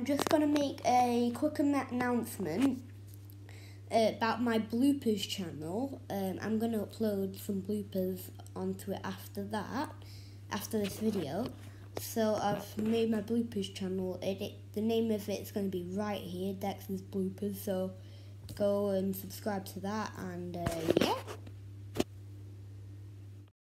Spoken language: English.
I'm just going to make a quick announcement about my bloopers channel. I'm going to upload some bloopers onto it after this video. So I've made my bloopers channel. The name of it is going to be right here, Dex's Bloopers. So go and subscribe to that, and yeah.